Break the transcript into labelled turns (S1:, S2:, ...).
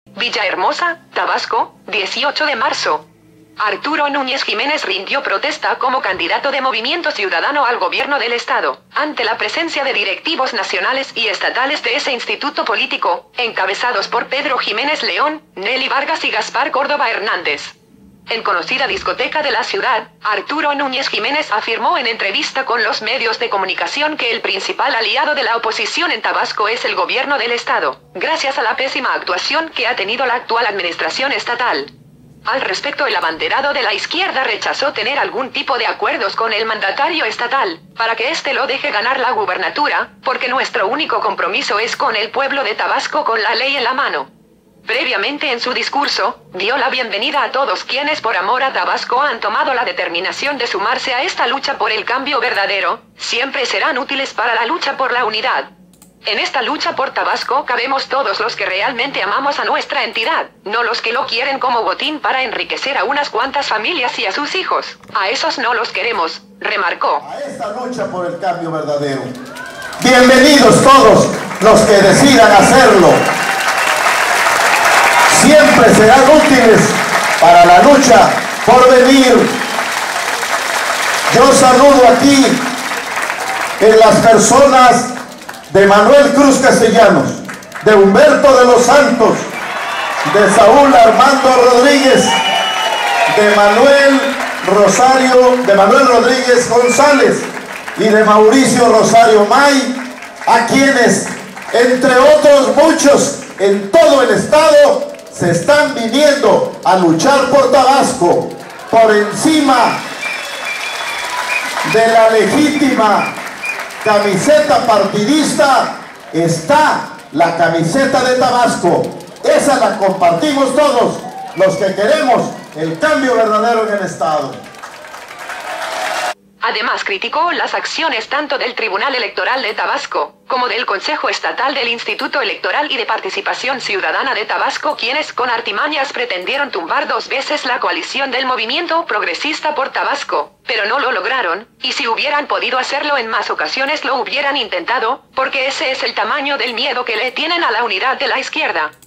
S1: Villahermosa, Tabasco, 18 de marzo. Arturo Núñez Jiménez rindió protesta como candidato de Movimiento Ciudadano al gobierno del estado, ante la presencia de directivos nacionales y estatales de ese instituto político, encabezados por Pedro Jiménez León, Nelly Vargas y Gaspar Córdoba Hernández. En conocida discoteca de la ciudad, Arturo Núñez Jiménez afirmó en entrevista con los medios de comunicación que el principal aliado de la oposición en Tabasco es el gobierno del estado, gracias a la pésima actuación que ha tenido la actual administración estatal. Al respecto, el abanderado de la izquierda rechazó tener algún tipo de acuerdos con el mandatario estatal, para que éste lo deje ganar la gubernatura, porque nuestro único compromiso es con el pueblo de Tabasco con la ley en la mano. Previamente en su discurso, dio la bienvenida a todos quienes por amor a Tabasco han tomado la determinación de sumarse a esta lucha por el cambio verdadero, siempre serán útiles para la lucha por la unidad. En esta lucha por Tabasco cabemos todos los que realmente amamos a nuestra entidad, no los que lo quieren como botín para enriquecer a unas cuantas familias y a sus hijos. A esos no los queremos, remarcó.
S2: A esta lucha por el cambio verdadero. Bienvenidos todos los que decidan hacerlo. Siempre serán útiles para la lucha por venir. Yo saludo aquí en las personas de Manuel Cruz Castellanos, de Humberto de los Santos, de Saúl Armando Rodríguez, de Manuel Rodríguez González y de Mauricio Rosario May, a quienes, entre otros muchos, en todo el estado, se están viniendo a luchar por Tabasco, por encima de la legítima camiseta partidista. Está la camiseta de Tabasco. Esa la compartimos todos los que queremos el cambio verdadero en el estado.
S1: Además criticó las acciones tanto del Tribunal Electoral de Tabasco, como del Consejo Estatal del Instituto Electoral y de Participación Ciudadana de Tabasco, quienes con artimañas pretendieron tumbar 2 veces la coalición del Movimiento Progresista por Tabasco, pero no lo lograron, y si hubieran podido hacerlo en más ocasiones lo hubieran intentado, porque ese es el tamaño del miedo que le tienen a la unidad de la izquierda.